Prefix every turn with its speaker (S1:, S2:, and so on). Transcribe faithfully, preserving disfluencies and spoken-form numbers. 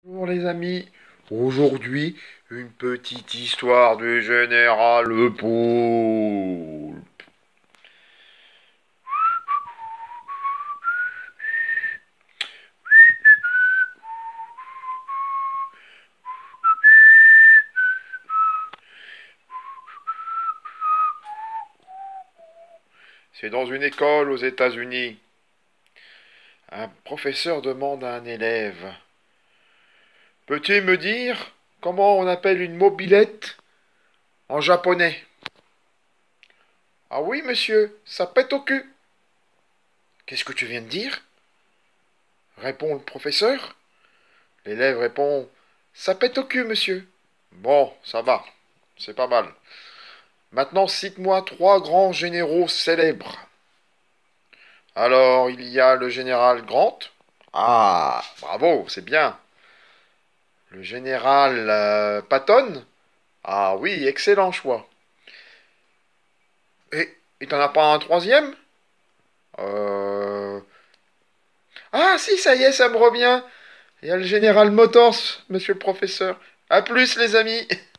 S1: Bonjour les amis, aujourd'hui une petite histoire du général Poulpe. C'est dans une école aux États-Unis. Un professeur demande à un élève: Peux-tu me dire comment on appelle une mobilette en japonais? Ah oui, monsieur, ça pète au cul. Qu'est-ce que tu viens de dire? Répond le professeur. L'élève répond: Ça pète au cul, monsieur. Bon, ça va, c'est pas mal. Maintenant, cite-moi trois grands généraux célèbres. Alors, il y a le général Grant. Ah, bravo, c'est bien. Le général euh, Patton. Ah oui, excellent choix. Et et t'en as pas un troisième? Euh... Ah si, ça y est, ça me revient. Il y a le général Motors, monsieur le professeur. À plus, les amis.